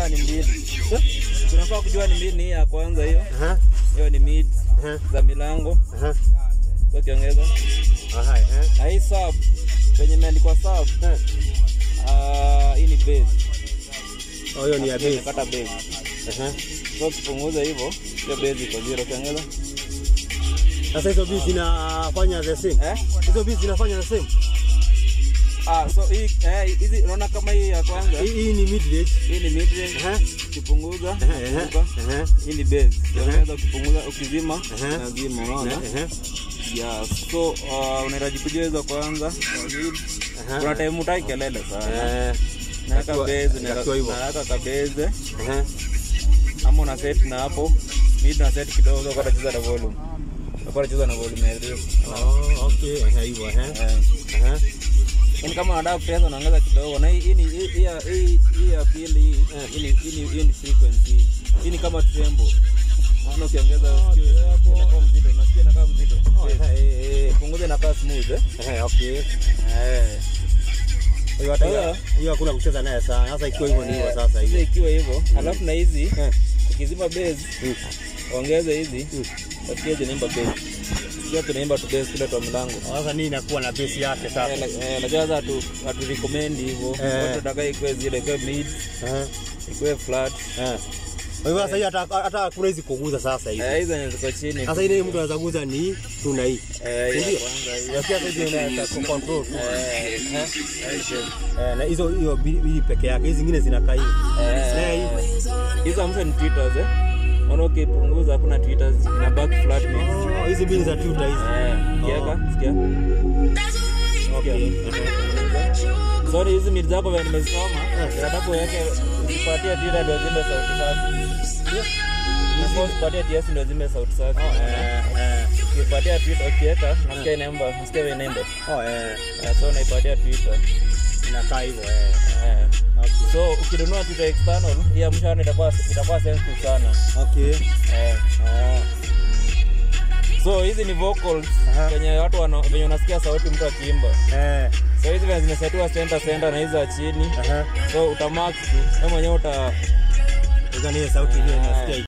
ni mbili. Tunafaa kujua ni mbili ni ya kwanza hiyo. Hiyo ni mid za milango. Kwa kiongeza. Na hii sub penye imeandikwa sub. Hii ni base. Hiyo ni ya base. Kata base. So kipunguza hivyo, hiyo base iko 0 kiongeza. Sasa hizo beats zinafanya the same. Hizo beats zinafanya the same. So hizi unaona kama hii ya kwanza. Hii ni mid range. Hii ni mid range. Kipunguza. Hii ni base. Kiongeza ukipunguza ukizima na zima unaona. So unahitaji kujua hizo kwanza. Kuna time utaki kelele sana. Naweka base naweka ka base. Ama una set na hapo. Mid na set kidogo kwa kucheza na volume. Kwa kucheza na volume ya real. Okay, hivyo Yaani kama unataka kucheza unaongeza kidogo na hii ya pili hii ni frequency. Hii ni kama tremble. Unaona ukiongeza kama mzito, unasikia na kama mzito. Punguza na kama smooth okay. Hiyo hata hiyo hakuna kucheza naye sana. Sasa ikiwa hivyo ni hivyo sasa hiyo. Ikiwa hivyo, alafu na hizi ukizima base ongeza hizi. Usikie inaimba base. Sio tunaimba tu base kule kwa mlango. Sasa nini inakuwa na base yake sasa? Najaza tu recommend hivyo. Watu nataka ikuwe zile kwa mid. Ikuwe flat. Kwa hivyo sasa hata kuna hizi kuguza sasa hivi. Hizo ni ziko chini. Sasa ile mtu anaweza kuguza ni tuna hii. Ndio. Yakia sasa ndio inaweza control. Na hizo hiyo hii peke yake. Hizi zingine zinakaa hivi. Hizo amsha ni tweeters Unaona ukipunguza hakuna tweeters ina back flat mix. Hizi mbili za tuta hizi. Kiaka, sikia. Okay. Sorry hizi mid zako vile nimesoma. Nataka uweke usipatie tweeter ndio zime sauti safi. Ndio usipatie TS ndio zime sauti safi. Ukipatia tweeter ukiweka nasikia inaimba, nasikia vile inaimba. So unaipatia tweeter inakaa hivyo Okay. So ukinunua tweeter external, hii amshana itakuwa sensitive sana. Okay. So hizi ni vocals kwenye watu wenye unasikia sauti mtu akiimba. So hizi zimesetiwa center na hizo za chini. So utamark tu. Wewe mwenyewe utazania sauti ile unasikia